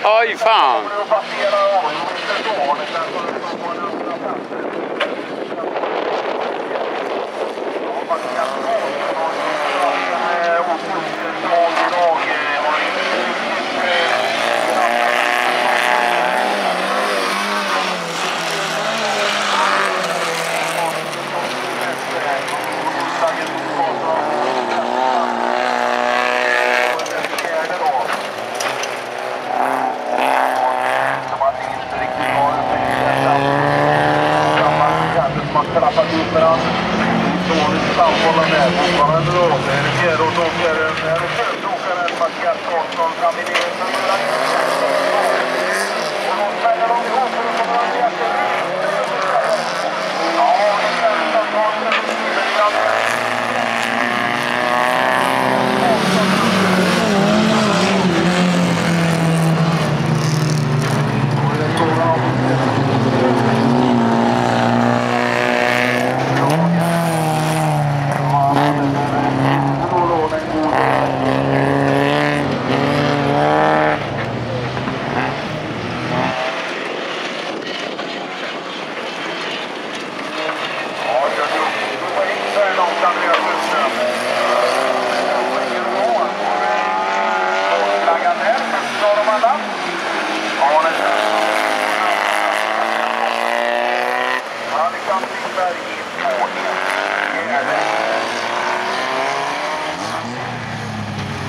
Oj, fan. Klappat ut med allt. Dåligt sammanhållande. Fortfarande då. Det är fjärråkaren. Det är fjärråkaren. Mattias Karlsson fram i det.